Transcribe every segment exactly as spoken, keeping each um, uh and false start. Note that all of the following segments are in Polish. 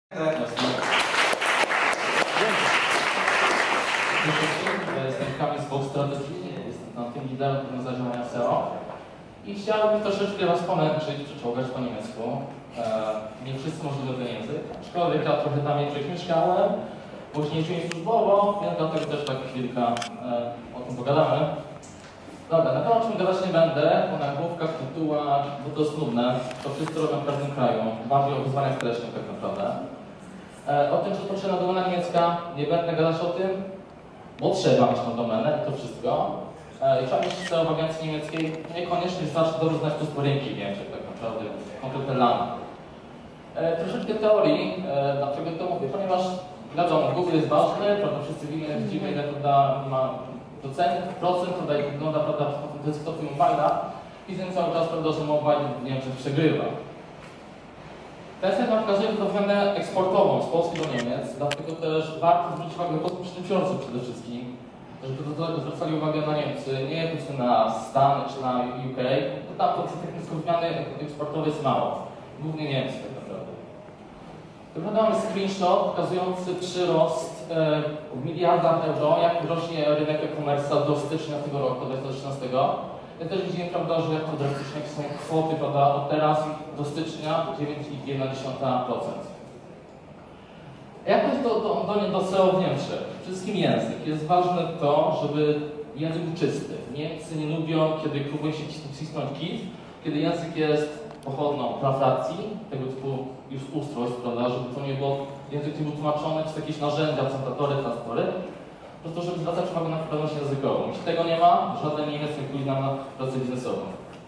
Tak, jestem Kamil z Box Strategy, jestem tym liderem zarządzania S E O i chciałbym troszeczkę Was pomęczyć, przeczołgać po niemiecku. E, nie wszyscy możliwy ten język, aczkolwiek ja trochę tam jeszcze mieszkałem, później się służbowo, więc dlatego też tak chwilkę e, o tym pogadamy. Dobra, na pewno o czym gadać nie będę, bo na główkach, tytułach, bo to jest nudne, to wszyscy robią w każdym kraju, bardziej o wyzwaniach społecznych tak naprawdę. E, o tym, że potrzebna domena niemiecka, nie będę gadać o tym, bo trzeba mieć tą domenę i to wszystko. E, I trzeba mieć S E O w agencji niemieckiej, niekoniecznie wystarczy dobrze znać tu rynki w Niemczech tak naprawdę, konkretne lany. E, troszeczkę teorii, e, dlaczego to mówię, ponieważ wiadomo, Google jest ważny, prawda, wszyscy widzimy, ile prawda, ma procent, procent, prawda, jak wygląda, prawda, w desktopie mobile'a i ten cały czas, prawda, że mobile w Niemczech przegrywa. Ten slajd nam pokazuje domenę eksportową z Polski do Niemiec, dlatego też warto zwrócić uwagę na przedsiębiorców przede wszystkim, żeby do tego zwracali uwagę na Niemcy, nie tylko na Stany czy na U K, bo tam to wymiany eksportowej jest mało, głównie Niemcy tak naprawdę. Tu mamy screenshot pokazujący przyrost e, w miliardach euro, jak rośnie rynek e-commerce do stycznia tego roku, do dwa tysiące trzynastego. Ja też widzimy, prawda, że jak to drastycznie są kwoty, prawda, od teraz do stycznia dziewięć przecinek jedna procent. Jak to jest do, do, do, do S E O w Niemczech? Przede wszystkim język. Jest ważne to, żeby język był czysty. Niemcy nie lubią, kiedy próbuje się cisnąć kit, kiedy język jest pochodną prafrakcji, tego typu już ustrojstw, prawda, żeby to nie było, język nie był tłumaczony przez jakieś narzędzia, prezentatory, transpory, po prostu, żeby zwracać uwagę na poprawność językową. Jeśli tego nie ma, żaden Niemiec nie pójdzie nam na pracę biznesową.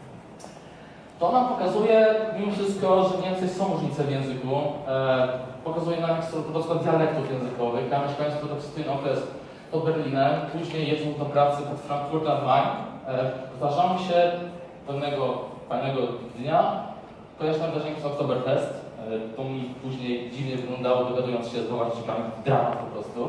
To nam pokazuje mimo wszystko, że w Niemczech są różnice w języku. E, pokazuje nam, jak są po prostu dialektów językowych. Ja mieszkając przez ten okres pod Berlinem, później jedząc do pracy pod Frankfurt am Main, e, zdarzało mi się pewnego fajnego dnia, kojarzyłem wydarzenie z Oktoberfest. E, to mi później dziwnie wyglądało, dogadując się z właścicielami dramat po prostu.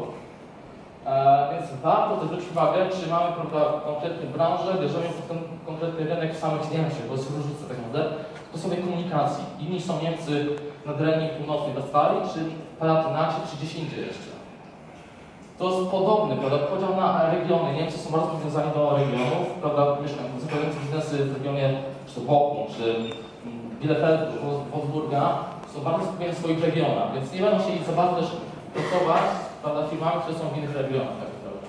E, więc warto też zwrócić uwagę, czy mamy, prawda, konkretną branżę, bierzemy pod ten konkretny rynek w samych Niemczech, bo jest różnica tak naprawdę w sposobie komunikacji. Inni są Niemcy na terenie północnej Westfalii, czy w Palatynacie, czy gdzieś indziej jeszcze. To jest podobny, prawda, podział na regiony. Niemcy są bardzo powiązani do regionów, prawda, mieszkają, zakładający biznesy w regionie, czy to Bochum, czy Bielefeldu, Wolfsburga, są bardzo skupieni w swoich regionach, więc nie będą chcieli za bardzo też pracować, prawda, firmami, które są w innych regionach, tak naprawdę.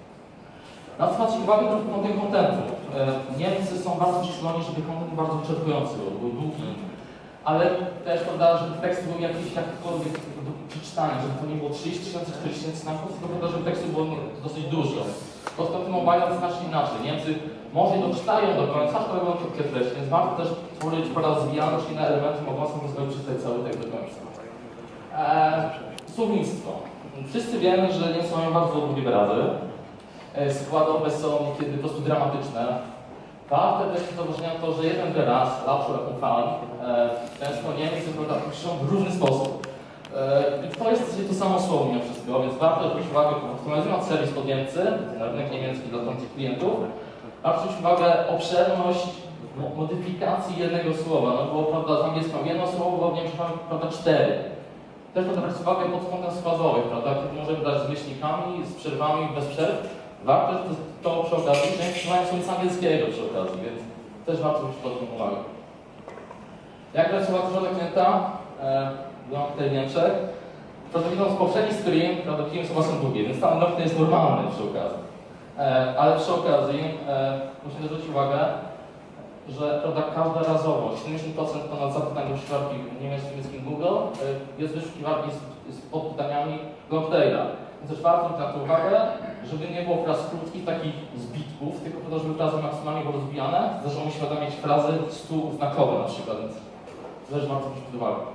Na co zwrócić uwagę trochę na tym kontentu. Niemcy są bardzo przyszkoleni, żeby kontent był bardzo wyczerpujący, był długi, ale też, prawda, żeby teksty były jakieś jakiekolwiek do przeczytania, żeby to nie było trzydzieści tysięcy, czterdzieści tysięcy znaków, tylko prawda, żeby tekstu było dosyć dużo. Pod kątem mobile jest znacznie inaczej. Niemcy może nie doczytają do końca, ale robią krótkie treści, więc warto też stworzyć parę rozwijane, czy inne elementy mogą sobie pozwolić przeczytać cały tekst do końca. Eee, słownictwo. Wszyscy wiemy, że Niemcy mają bardzo długie wyrazy. Składowe są niekiedy po prostu dramatyczne. Warte też zauważenia to, że jeden wyraz, Lautschule Umfang, często Niemcy piszą w różny sposób. I to jest to samo słowo mimo wszystko, więc warto zwrócić uwagę, optymalizując serwis pod Niemcy, na rynek niemiecki dla tamtych klientów, warto zwrócić uwagę obszerność modyfikacji jednego słowa. No bo prawda, z angielską jedno słowo, bo w Niemczech mamy prawda cztery. Też warto zwrócić uwagę pod kątem składowych, prawda, kiedy możemy dać z myślnikami, z przerwami, bez przerw. Warto to, to przy okazji, że nie mają słowa angielskiego przy okazji, więc też warto zwrócić pod tym uwagę. Jak pracować z klienta? Byłam tutaj w Niemczech. Prawda, widząc poprzedni stream, prawda, klienty słowa są długie, więc tam nocny jest normalny przy okazji. E, ale przy okazji e, musimy zwrócić uwagę, że prawda, każda razowość, siedemdziesiąt procent ponad zapytań do wyszukiwarki niemieckim Google e, jest wyszukiwarki z, z podpytaniami Longtaila. Więc też warto na to uwagę, żeby nie było fraz krótkich, takich zbitków, tylko po to, żeby frazy maksymalnie były rozwijane. Zdarzało mi się mieć frazy stu znakowe na przykład, więc też warto wziąć pod uwagę.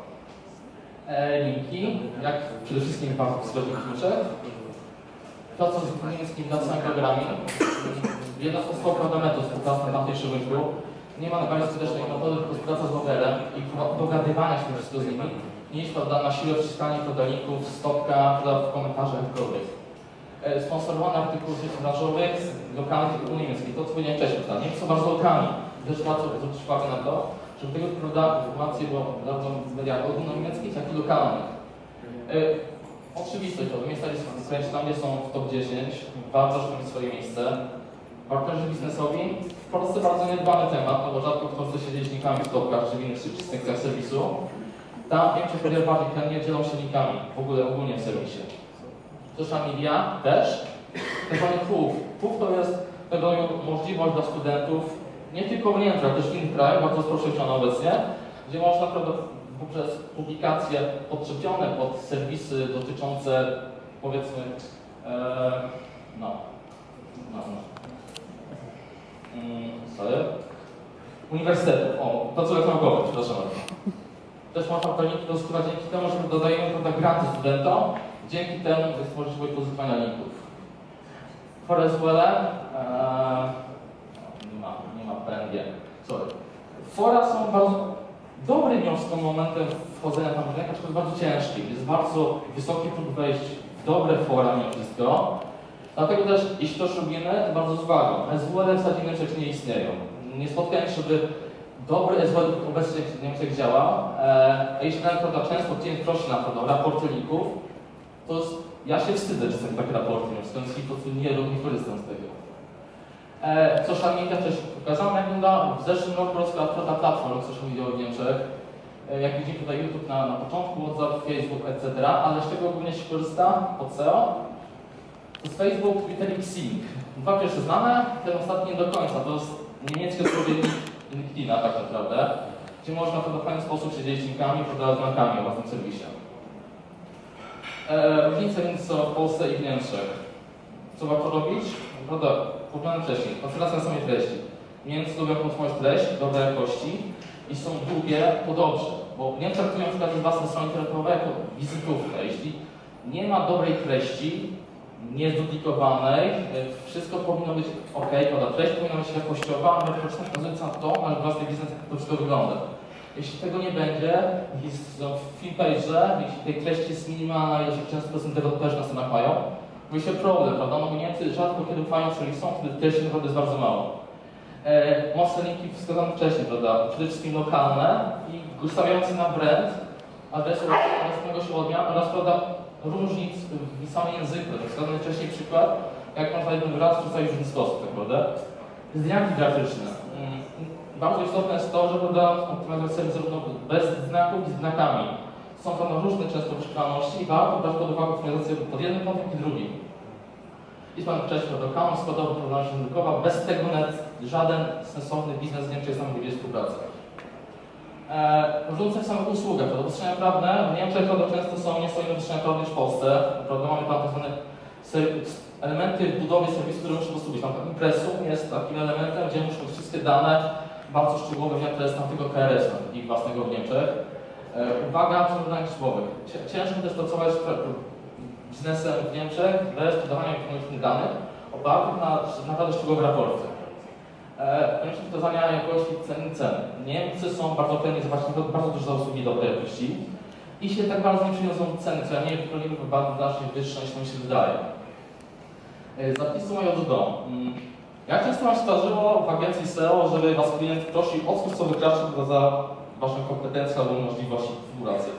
E, linki, jak przede wszystkim warto wskazać klucze. To, co z niemieckimi nacjonalnymi programami, jedna z podstawowych metod współpracy na tamtejszym rynku. Nie ma najbardziej skutecznej metody współpracy z blogerem i dogadywania się wszystko z nimi, niż prawda, na siłę wciskanie podajników, stopka prawda, w komentarzach jakkolwiek. E, sponsorowane artykuły branżowych, lokalnych typu niemieckich, to co powiedziałem wcześniej, prawda, Niemcy są bardzo lokalni. Też warto zwrócić uwagę na to, żeby tego prawda, informacje było zarówno w mediach ogólnoniemieckich, jak i lokalnych. Yy, oczywistość, to wy jesteście tam, gdzie są w top dziesięć, bardzo szybko swoje miejsce. Partnerzy biznesowi, w Polsce bardzo niedbany temat, no bo rzadko kto chce siedzieć linkami w topkach czy w innych sekcjach serwisu. Tam większość firm bardziej chętnie dzielą się linkami, w ogóle ogólnie w serwisie. Social media też. Tak zwany P U F. P U F to jest tego możliwość dla studentów, nie tylko w Niemczech, ale też w innych krajach, bardzo rozpowszechniona obecnie, gdzie można naprawdę poprzez publikacje podczepione pod serwisy dotyczące, powiedzmy, e, no, no, no. Mm, sorry. Uniwersytetów, o, placówek naukowych, przepraszam bardzo. Też można wyniki pozyskiwać dzięki temu, że dodajemy prawda, granty studentom, dzięki temu jest możliwość pozyskiwania linków. Foraswelle, ee, nie ma, nie ma P N G, sorry. Fora są bardzo dobrym wiązką momentem wchodzenia tam rynek, aczkolwiek bardzo ciężki. Jest bardzo wysoki próg wejść w dobre fora mimo wszystko. Dlatego też, jeśli to już robimy, to bardzo z uwagą. S W L w zasadzie w Niemczech nie istnieją. Nie spotkałem się, żeby dobry S W L obecnie w Niemczech działa. A jeśli nawet prawda, często klient prosi na pewno raporty linków, to jest, ja się wstydzę, że są takie raporty, więc po prostu nie, nie korzystam z tego. E, social media też pokazałem, jak wygląda w zeszłym roku rozkład platform social media w Niemczech. E, jak widzimy tutaj YouTube na, na początku, WhatsApp, Facebook, et cetera. Ale z czego głównie się korzysta pod S E O? To jest Facebook, Twitter i Xing. Dwa pierwsze znane, ten ostatni nie do końca. To jest niemieckie słowienie LinkedIna tak naprawdę, gdzie można to w fajny sposób się dzielić linkami, znankami o własnym serwisie. E, różnice między w Polsce i w Niemczech. Co warto robić? Prawda, powiedziałem wcześniej, koncentracja na samej treści. Niemcy lubią konsumować treść dobrej jakości i są długie, to dobrze. Bo Niemcy traktują na przykład własne strony internetowe jako wizytówkę. Jeśli nie ma dobrej treści, niezdupikowanej, wszystko powinno być ok, prawda, treść powinna być jakościowa, ale wskazując na to, nasz własny biznes, jak to wszystko wygląda. Jeśli tego nie będzie, jest no, w finpage'ze, jeśli tej treści jest minimalna, jeśli często są deweloperzy na stronach mają, mówi się problem, prawda, no bo Niemcy rzadko kiedy ufają, czyli są, wtedy treści naprawdę jest bardzo mało. E, mocne linki wskazane wcześniej, prawda, przede wszystkim lokalne i ustawiające na brand, adresu własnego siłownia oraz, prawda, różnic w samym języku. Wskazany wcześniej przykład, jak można jeden wyraz przedstawić w różny sposób, tak naprawdę. Znaki graficzne. Bardzo istotne jest to, że prawda, optymalizować serwis zarówno bez znaków i znakami. Są tam różne często wyczuwalności i warto brać pod uwagę optymalizację pod jednym kątem i drugim. I pan wcześniej, prawda, kanon składowy, problematyczna rynkowa, bez tego nawet żaden sensowny biznes w Niemczech sam nie będzie współpracy. Różnice w samych usługach, to obostrzenia prawne w Niemczech bardzo często są nie są inne obostrzenia prawne niż w Polsce. Prawda, mamy tam tak zwane elementy w budowie serwisu, które muszą posługiwać. Na przykład impresum jest takim elementem, gdzie muszą być wszystkie dane bardzo szczegółowe wzięte z tamtego K R S-u, ich własnego w Niemczech. E, uwaga, przy danych liczbowych. Ciężko też pracować z biznesem w Niemczech bez podawania informacyjnych danych opartych na naprawdę szczegółowe raporty. Konieczność wskazania jakości cen i cen. Niemcy są bardzo chętni zobaczyć bardzo dużo za usługi dobrej jakości i się tak bardzo nie przyniosą ceny, co ja nie wiem, bardzo znacznie wyższe niż to mi się wydaje. Zapisy mają do domu. Jak często Wam się zdarzyło w agencji S E O, żeby Was klient prosi o coś, co wykracza za Waszą kompetencję albo możliwości współpracy?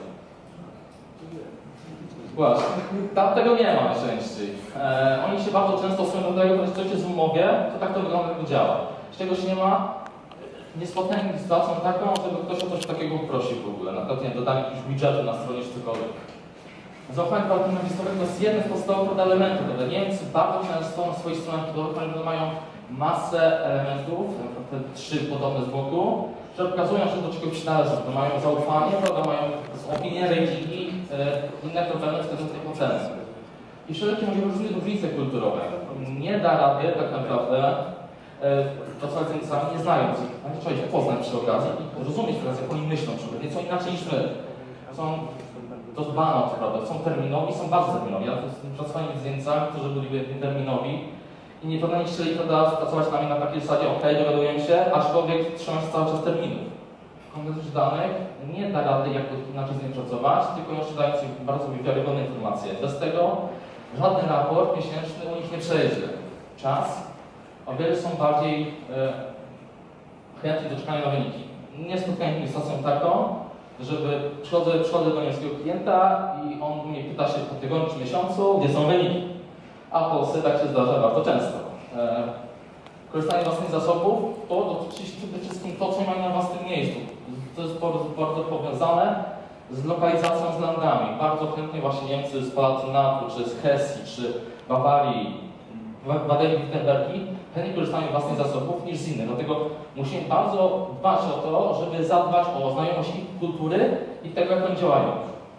Właśnie. Tam tego nie ma najczęściej. E, oni się bardzo często stosują do tego, że jeśli coś jest w umowie, to tak to wygląda, jak to działa. Jeśli czegoś nie ma, nie spotkałem z sytuacją taką, żeby ktoś o coś takiego prosił w ogóle. Na przykład nie dodanie jakiegoś budżetu na stronie czy cokolwiek. Zaufanie partnerstwowego to jest jeden z podstawowych elementów. Niemcy bardzo często na swoich stronach internetowych mają masę elementów, na przykład te trzy podobne z boku, które pokazują, że do czegoś należy, że mają zaufanie, prawda, mają opinie, ratingi, e, inne problemy wskazujące tej oceny. I wszelkie możliwe różnice kulturowe. Nie da rady tak naprawdę e, pracować z Niemcami, nie znając ich. Ale trzeba ich poznać przy okazji i rozumieć teraz, jak oni myślą, czy nieco inaczej niż my. Są to dbano, prawda, są terminowi, są bardzo terminowi. Ja pracowałem z Niemcami, którzy byli terminowi i nie powinni chcieli pracować z nami na takiej zasadzie, ok, dowiaduję się, aczkolwiek trzymają się cały czas terminów. Kontekst danych nie da rady jakoś inaczej z nimi pracować, tylko jeszcze dając im bardzo wiarygodne informacje. Bez tego żaden raport miesięczny u nich nie przejdzie. Czas, o wiele są bardziej e, chętni do czekania na wyniki. Nie spotkałem się z sytuacją taką, żeby przychodzę, przychodzę do niemieckiego klienta i on mnie pyta się po tygodniu czy miesiącu, gdzie są wyniki. A w Polsce tak się zdarza bardzo często. E, korzystanie z własnych zasobów to dotyczy przede wszystkim to, co mają na własnym miejscu. To jest bardzo, bardzo powiązane z lokalizacją z landami. Bardzo chętnie właśnie Niemcy z Palatynatu, czy z Hesji, czy Bawarii, Badenii-Württembergi chętnie korzystają z własnych zasobów niż z innych. Dlatego musimy bardzo dbać o to, żeby zadbać o znajomość ich kultury i tego, jak oni działają.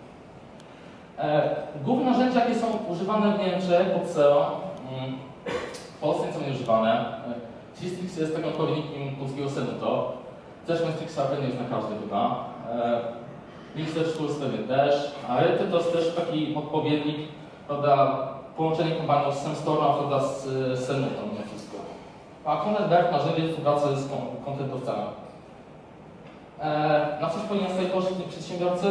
E, główne narzędzia, jakie są używane w Niemczech pod S E O, mm, w Polsce nie są nieużywane. Systrix jest takim odpowiednikiem polskiego Senuto. Zresztą Systrixa pewnie jest na każdy chyba. Research Tools pewnie też. A Rety to jest też taki odpowiednik, prawda, połączenie kompanii z Semstorma, prawda, z, z Senutą mimo wszystko. A Content narzędzie współpracy z kontentowcami. E, na coś powinien sobie położyć przedsiębiorcy?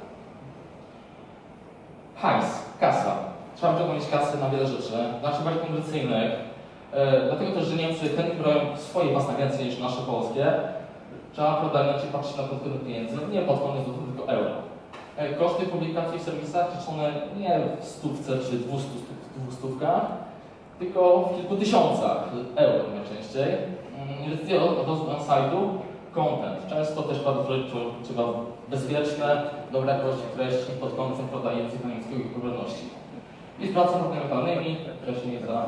Hajs, kasa. Trzeba tylko mieć kasy na wiele rzeczy, znaczy bardziej konkurencyjnych. E, dlatego też, że Niemcy chętnie biorą swoje własne agencje niż nasze polskie. Trzeba, prawda, inaczej patrzeć na pod kątem pieniędzy, nie pod kątem złotych, tylko euro. E, koszty publikacji w serwisach liczone nie w stówce czy dwustu, dwustówkach, tylko w kilku tysiącach euro najczęściej. Inwestycje od on-site'u, content. Często też bardzo trzeba bezpieczne, dobrej jakości treści pod kątem, prawda, języka niemieckiego i popularności. I z pracą lokalnymi, które się nie za.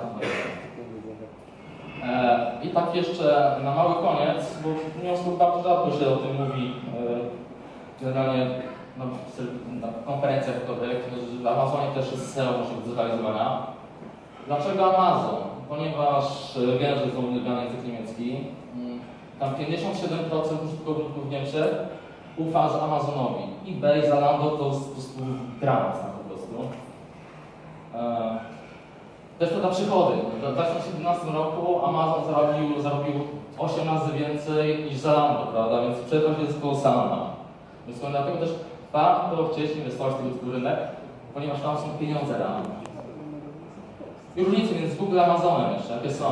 E, I tak jeszcze na mały koniec, bo wniosków bardzo rzadko się o tym mówi, e, generalnie na, na konferencjach, w Amazonie też jest S E O może do zrealizowania. Dlaczego Amazon? Ponieważ wiem, że jest uwielbiany język niemiecki. Tam pięćdziesiąt siedem procent użytkowników w Niemczech ufa z Amazonowi. eBay, Zalando to jest po prostu dramat tam po prostu. E, Też to da przychody. W dwa tysiące siedemnastym roku Amazon zarobił, zarobił osiem razy więcej niż Zalando, prawda? Więc przepaść jest kolosalna. Więc dlatego też warto chcieć inwestować w tego typu rynek, ponieważ tam są pieniądze realne. I różnice między Google a Amazonem jeszcze, jakie są?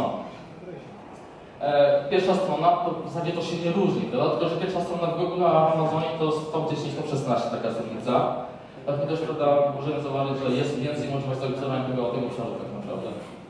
E, pierwsza strona, to w zasadzie to się nie różni, prawda? Tylko że pierwsza strona w Google a w Amazonie to jest top dziesięć, top szesnaście, taka jest różnica. Dlatego też, prawda, możemy zauważyć, że jest więcej możliwości zaobserwowania tego, tego obszaru tak naprawdę.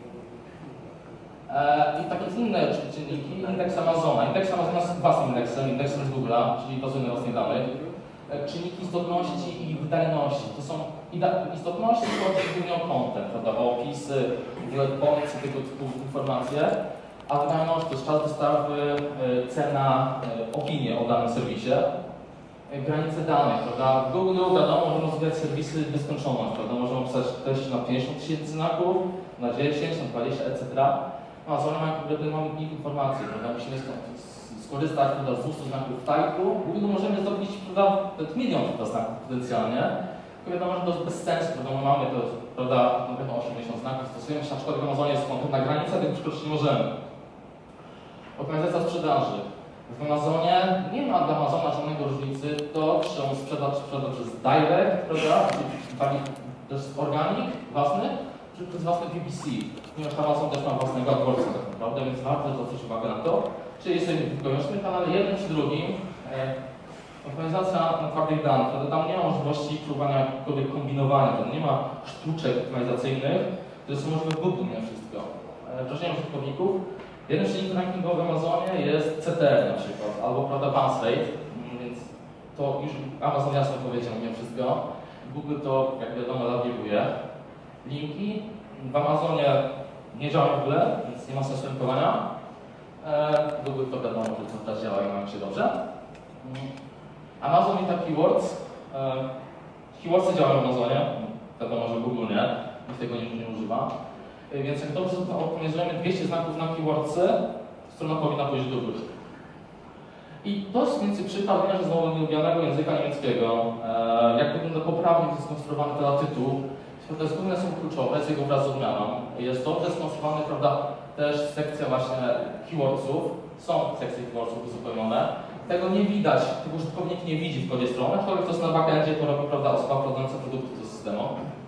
E, I takie inne czynniki, indeks Amazona. Indeks Amazona jest własnym indeksem, indeksem z Google'a, czyli bazuje na własnych danych. E, czynniki istotności i wydajności. To są istotności, chodzi głównie o content, prawda, o opisy, bullet points, tego typu informacje. A wydajność to jest czas wystawy, e, cena, e, opinie o danym serwisie. Granice danych, prawda? W Google, wiadomo, możemy rozwijać serwisy w nieskończoność, prawda? Możemy pisać treści na pięćdziesiąt tysięcy znaków, na dziesięć, na dwadzieścia, et cetera. No, a Amazon ma kompletny mnik informacji, prawda? Musimy skorzystać prawda, z dwieście znaków w tajku. W Google możemy zrobić, prawda, milion prawda, znaków potencjalnie. Tylko wiadomo, że to jest bez sensu, prawda? My mamy to, prawda, na pewno osiemdziesiąt znaków, stosujemy się na przykład w Amazonie jest konkretna granica, tego przekroczyć nie możemy. Organizacja sprzedaży. W Amazonie nie ma dla Amazona żadnego różnicy to, czy on sprzeda, czy sprzeda przez direct, prawda, czyli to jest organik własny, czy przez własny P P C. Ponieważ Amazon też ma własnego AdWordsa tak naprawdę, więc warto zwrócić uwagę na to, czy jesteśmy w wewnętrznym kanale, jednym czy drugim. E, Optymalizacja na twardych danych, prawda, tam nie ma możliwości próbowania jakiegokolwiek kombinowania, tam nie ma sztuczek optymalizacyjnych, które są możliwe w Google mimo wszystko. E, wrażenie użytkowników. Jeden czynnik rankingowy w Amazonie jest C T R na przykład, albo prawda bounce rate, więc to już Amazon jasno powiedział mimo wszystko. Google to, jak wiadomo, labiluje. Linki w Amazonie nie działają w ogóle, więc nie ma sensu linkowania. Eee, Google to wiadomo, że cały czas działa i mają się dobrze. Amazon i tak keywords. Eee, keywordsy działają w Amazonie, wiadomo, że Google nie, nikt tego nie, nie używa. Więc jak dobrze optymalizujemy dwieście znaków na keywordsy, strona powinna pójść do góry. I to jest mniej więcej przykład że znowu nielubianego języka niemieckiego. E, jak wygląda poprawnie skonstruowany ten tytuł. Te skórne są kluczowe z jego wraz z odmianą. Jest dobrze skonstruowany, prawda, też sekcja właśnie keywordsów. Są sekcje keywordsów uzupełnione. Tego nie widać, tego użytkownik nie widzi w kodzie strony, aczkolwiek to jest na backendzie, to robi, prawda, osoba prowadząca produkty do systemu.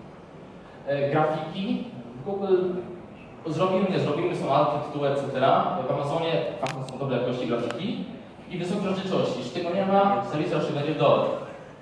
E, grafiki. Google zrobimy, nie zrobimy, są alty, tytuły, et cetera. W Amazonie są dobre jakości grafiki i wysokiej rozdzielczości. Jeśli tego nie ma, serwis raczej będzie w dole.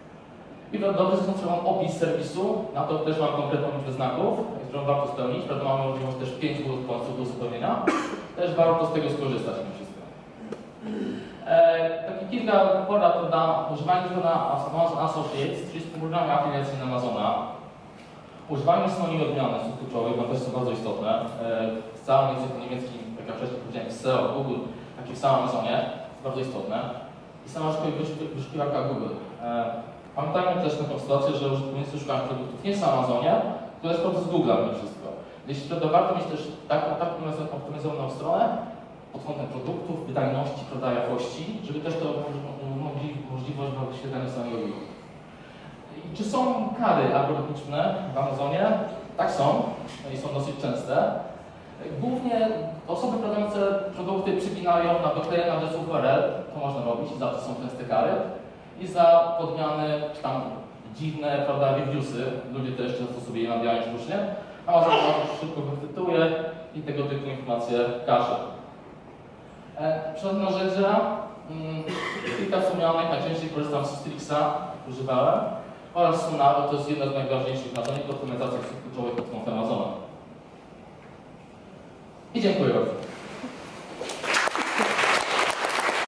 I dobrze skonstruowany opis serwisu, na to też mam konkretną liczbę znaków, którą warto spełnić. Prawda, mamy możliwość też pięć punktów do uzupełnienia. Też warto z tego skorzystać mimo wszystko. E, takie kilka porad na używanie tego na Amazon Associates, czyli z programem afiliacyjnym Amazona. Używanie synonimy odmiany słów kluczowych, bo też są bardzo istotne. E, w całym języku niemieckim, jak ja wcześniej powiedziałem, w S E O, Google, jak i w samym Amazonie, jest bardzo istotne. I sama wyszukiwarka Google. E, Pamiętajmy też taką sytuację, że użytkownicy szukają produktów nie w samym Amazonie, to jest po z Google'a mimo wszystko. Jeśli to warto mieć też taką tak optymalizowaną stronę pod kątem produktów, wydajności, prawda, jakości, żeby też to mogli możliwość wyświetlania samego Google. I czy są kary algorytmiczne w Amazonie? Tak są i są dosyć częste. Głównie osoby prowadzące produkty przypinają na doklejenie adresów U R L, to można robić i za to są częste kary. I za podmiany, czy tam dziwne, prawda, reviewsy, ludzie też często sobie je nabijają sztucznie, a Amazon szybko wychwytuje i tego typu informacje każe. E, Przed narzędzia, mm, kilka wspomnianych, najczęściej korzystam z Systrixa, używałem, oraz Sonaro, to jest jedno z najważniejszych narzędzi do optymalizacji kluczowych pod kątem Amazona. I dziękuję bardzo.